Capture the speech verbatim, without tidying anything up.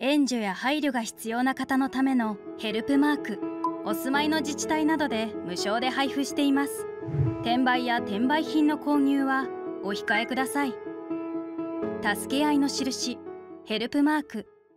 援助や配慮が必要な方のためのヘルプマーク、お住まいの自治体などで無償で配布しています。転売や転売品の購入はお控えください。助け合いの印、ヘルプマーク。